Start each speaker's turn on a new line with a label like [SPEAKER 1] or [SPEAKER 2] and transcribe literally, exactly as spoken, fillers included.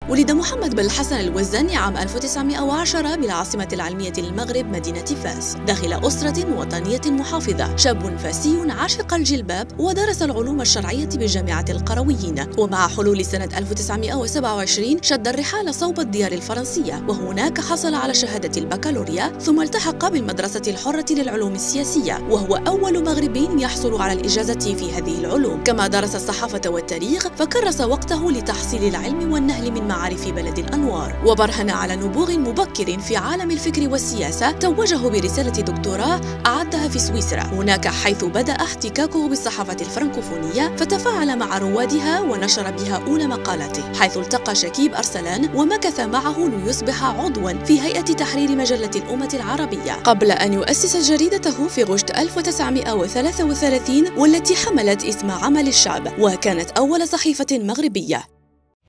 [SPEAKER 1] ولد محمد بن الحسن الوزاني عام ألف وتسعمائة وعشرة بالعاصمة العلمية للمغرب مدينة فاس، داخل أسرة وطنية محافظة. شاب فاسي عاشق الجلباب، ودرس العلوم الشرعية بجامعة القرويين. ومع حلول سنة ألف وتسعمائة وسبعة وعشرين شد الرحال صوب الديار الفرنسية، وهناك حصل على شهادة البكالوريا، ثم التحق بالمدرسة الحرة للعلوم السياسية، وهو أول مغربي يحصل على الإجازة في هذه العلوم. كما درس الصحافة والتاريخ، فكرس وقته لتحصيل العلم والنهل من معارف بلد الأنوار، وبرهن على نبوغ مبكر في عالم الفكر والسياسة. توجه برسالة دكتوراه أعدها في سويسرا، هناك حيث بدأ احتكاكه بالصحافة الفرنكوفونية، فتفاعل مع روادها ونشر بها أولى مقالاته، حيث التقى شكيب أرسلان ومكث معه ليصبح عضوا في هيئة تحرير مجلة الأمة العربية، قبل أن يؤسس جريدته في غشت ألف وتسعمائة وثلاثة وثلاثين، والتي حملت اسم عمل الشعب، وكانت أول صحيفة مغربية.